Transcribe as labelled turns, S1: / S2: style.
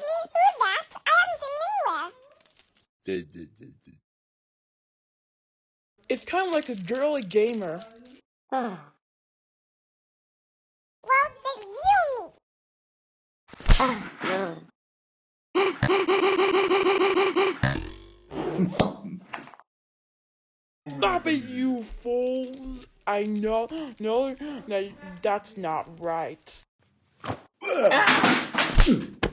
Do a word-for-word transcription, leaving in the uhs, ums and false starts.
S1: me? Who's that? I haven't seen him anywhere.
S2: It's kind of like a girly gamer.
S1: Well, then view me.
S2: Stop it, you fools! I know, no, no, that's not right.